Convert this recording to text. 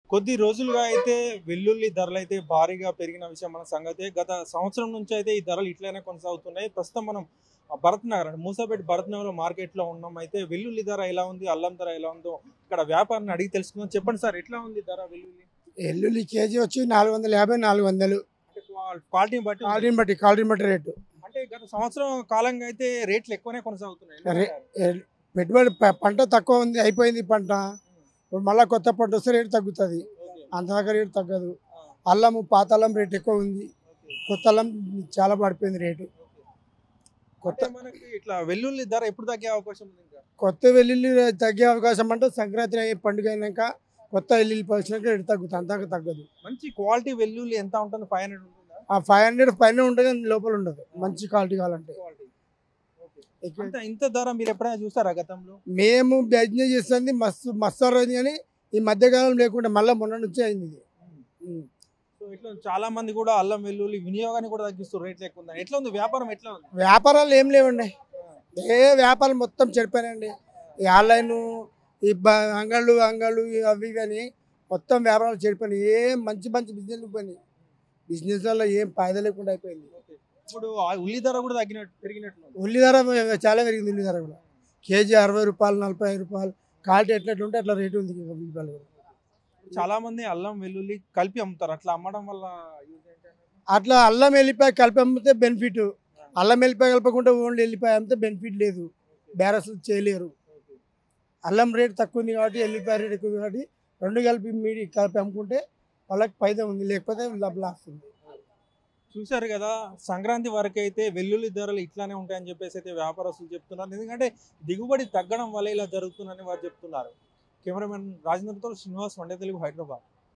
కొద్ది రోజులుగా అయితే వెల్లుల్లి ధరలైతే భారీగా పెరిగిన విషయం మన సంగతే. గత సంవత్సరం నుంచి అయితే ఈ ధరలు ఇట్లనే కొనసాగుతున్నాయి. ప్రస్తుతం మనం భరత్ నగర్ అంటే మూసాపేట భరత్ నగర్ మార్కెట్‌లో ఉన్నాం. అయితే వెల్లుల్లి ధర ఎలా ఉంది? అల్లం ధర ఎలా ఉందో ఇక్కడ వ్యాపారిని అడిగి తెలుసుకుందాం. చెప్పండి సార్ ఎట్లా ఉంది ధర వెల్లుల్లి? ఎల్లుల్లి కేజీ వచ్చి 450 400 అంటే క్వాలిటీని బట్టి ఉంది. క్వాలిటీని బట్టి రేటు. అంటే గత సంవత్సరం కాలంగా అయితే రేట్లు ఎక్కువనే కొనసాగుతున్నాయి. ఎందుకంటారు? పెట్టుబడి పంట తక్కువ ఉంది, అయిపోయింది పంట. ఇప్పుడు మళ్ళీ కొత్త పంట వస్తే రేటు తగ్గుతుంది, ఓకే. అంతదాకా రేటు తగ్గదు. ఆ, అల్లము పాత అల్లం రేటు ఎక్కువ ఉంది, ఓకే. కొత్త అల్లం చాలా పడిపోయింది రేటు. కొత్త అంటే మనకి ఇట్లా వెల్లుల్లి ధర ఎప్పుడు తగ్గే అవకాశం ఉంది ఇంకా? కొత్త వెల్లుల్లి తగ్గే అవకాశం అంటే సంక్రాంతి పండుగ అయినాక కొత్త వెల్లుల్లి వచ్చినాక రేటు తగ్గుతుంది, అంతగా తగ్గదు. మంచి క్వాలిటీ వెల్లుల్లి ఎంత ఉంటుంది? 500 ఉంటుందా? ఆ 500 పైన ఉంటుంది కానీ లోపల ఉండదు, మంచి క్వాలిటీ కావాలంటే. క్వాలిటీ. ఓకే. ఇంత ధర మీరు ఎప్పుడైనా చూసారా గతంలో? మేము బిజినెస్ చేస్తుంది మస్తు అయింది, కానీ ఈ మధ్యకాలం లేకుండా మళ్ళీ మొన్న నుంచి అయింది ఇది. ఉం. సో ఇట్లా చాలా మంది కూడా అల్లం వెల్లుల్లి వినియోగాన్ని కూడా తగ్గిస్తారు, రేట్లు ఎక్కువ ఉందని. ఎట్లా ఉంది వ్యాపారం? ఎట్లా ఉంది? వ్యాపారాలు ఏం లేవండి, ఏ వ్యాపారం మొత్తం చెడిపోయినాయండి. ఈ ఆన్లైన్, ఈ అంగళ్ళు అవి కానీ మొత్తం వ్యాపారాలు చెడిపోయినాయి. ఏం మంచి మంచి బిజినెస్ పోయినాయి, బిజినెస్ వల్ల ఏం ఫాయిదా లేకుండా అయిపోయింది. ఓకే. ఇప్పుడు ఆ ఉల్లి ధర కూడా పెరిగినట్లు ఉంది. ఉల్లి ధర చాలా పెరిగింది, ఉల్లి ధర కూడా కేజీ 60 రూపాయలు 45 రూపాయలు, క్వాలిటీ ఎట్లట్లుంటే అట్లా రేటు ఉంది ఉల్లిపాయలు కూడా. చాలా మంది అల్లం వెల్లుల్లి కలిపి అమ్ముతారు. అట్లా అమ్మడం వల్ల యూజ్ ఏంటంటే అట్లా అల్లం వెల్లిపాయ కలిపి అమ్మితే బెనిఫిట్, అల్లం వెల్లిపాయ కలపకుండా ఓన్లీ వెల్లిపాయ అమ్మితే బెనిఫిట్ లేదు, బేరస్ చేయలేరు. అల్లం రేట్ తక్కువ ఉంది కాబట్టి ఎల్లిపాయ రేట్ ఎక్కువ ఉంది కాబట్టి రెండు కలిపి అమ్ముకుంటే వాళ్ళకి ఫైదా ఉంది, లేకపోతే లాస్ ఉంది. చూశారు కదా, సంక్రాంతి వరకు అయితే వెల్లుల్లి ధరలు ఇట్లానే ఉంటాయని చెప్పేసి అయితే వ్యాపారస్తులు చెప్తున్నారు. ఎందుకంటే దిగుబడి తగ్గడం వల్ల ఇలా జరుగుతుందని వారు చెప్తున్నారు. కెమెరామెన్ రాజేంద్రతో శ్రీనివాస్, వండే తెలుగు, హైదరాబాద్.